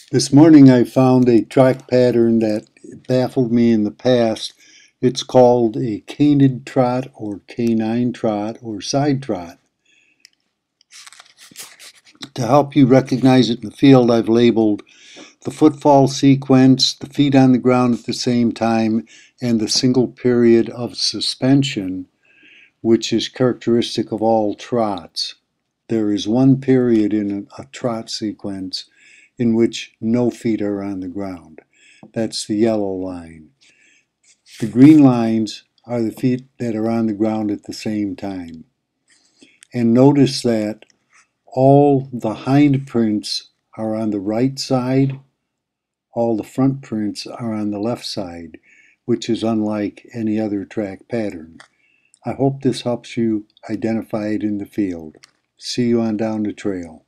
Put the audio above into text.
This morning I found a track pattern that baffled me in the past. It's called a canid trot or canine trot or side trot. To help you recognize it in the field, I've labeled the footfall sequence, the feet on the ground at the same time, and the single period of suspension, which is characteristic of all trots. There is one period in a trot sequence in which no feet are on the ground. That's the yellow line. The green lines are the feet that are on the ground at the same time. And notice that all the hind prints are on the right side, all the front prints are on the left side, which is unlike any other track pattern. I hope this helps you identify it in the field. See you on down the trail.